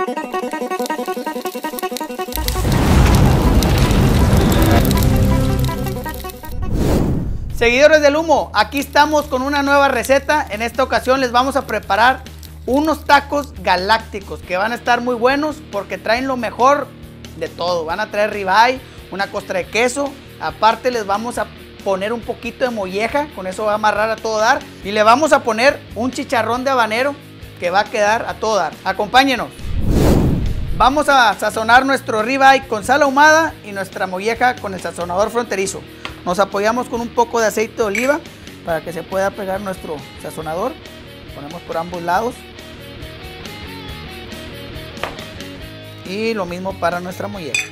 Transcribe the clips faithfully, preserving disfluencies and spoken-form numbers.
Seguidores del humo, aquí estamos con una nueva receta. En esta ocasión les vamos a preparar unos tacos galácticos que van a estar muy buenos porque traen lo mejor de todo. Van a traer ribeye, una costra de queso, aparte les vamos a poner un poquito de molleja, con eso va a amarrar a todo dar, y le vamos a poner un chicharrón de habanero que va a quedar a todo dar. Acompáñenos. Vamos a sazonar nuestro ribeye con sal ahumada y nuestra molleja con el sazonador fronterizo. Nos apoyamos con un poco de aceite de oliva para que se pueda pegar nuestro sazonador. Ponemos por ambos lados. Y lo mismo para nuestra molleja.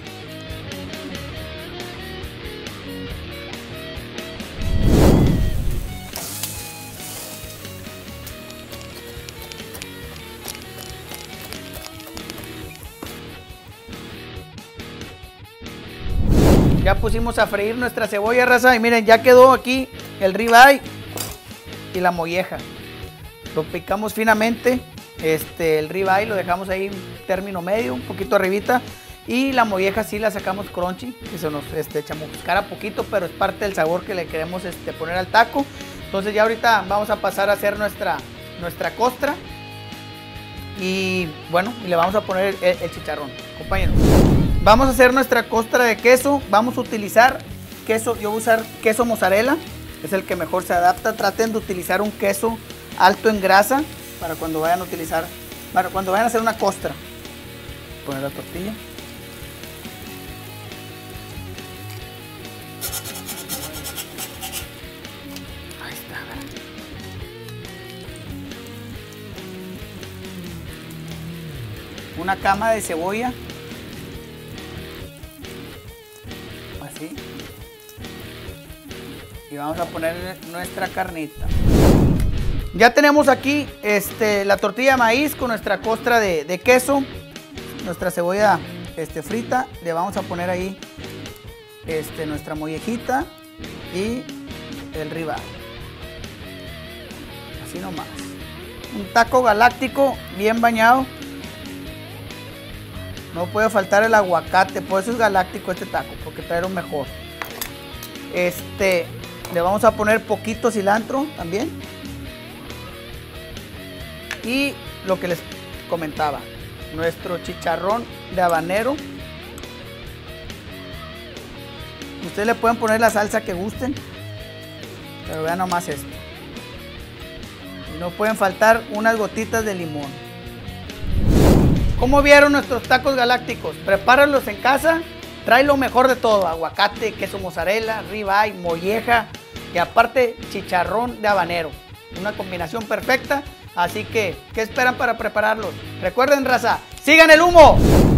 Ya pusimos a freír nuestra cebolla, raza, y miren, ya quedó aquí el ribeye y la molleja. Lo picamos finamente, este, el ribeye lo dejamos ahí en término medio, un poquito arribita, y la molleja sí la sacamos crunchy, que se nos este, chamuscara poquito, pero es parte del sabor que le queremos este, poner al taco. Entonces ya ahorita vamos a pasar a hacer nuestra, nuestra costra, y bueno, y le vamos a poner el, el chicharrón. Compañeros, vamos a hacer nuestra costra de queso. Vamos a utilizar queso, yo voy a usar queso mozzarella, es el que mejor se adapta. Traten de utilizar un queso alto en grasa para cuando vayan a utilizar, para cuando vayan a hacer una costra. Poner la tortilla. Ahí está, ¿verdad? Una cama de cebolla. Así. Y vamos a poner nuestra carnita. Ya tenemos aquí este, la tortilla de maíz con nuestra costra de, de queso, nuestra cebolla este, frita. Le vamos a poner ahí este, nuestra mollejita y el ribeye. Así nomás. Un taco galáctico bien bañado. No puede faltar el aguacate, por eso es galáctico este taco, porque trae lo mejor. Este, le vamos a poner poquito cilantro también. Y lo que les comentaba, nuestro chicharrón de habanero. Ustedes le pueden poner la salsa que gusten, pero vean nomás esto. Y no pueden faltar unas gotitas de limón. ¿Cómo vieron nuestros tacos galácticos? Prepáralos en casa, trae lo mejor de todo: aguacate, queso mozzarella, ribeye, molleja y aparte chicharrón de habanero. Una combinación perfecta, así que, ¿qué esperan para prepararlos? Recuerden, raza, ¡sigan el humo!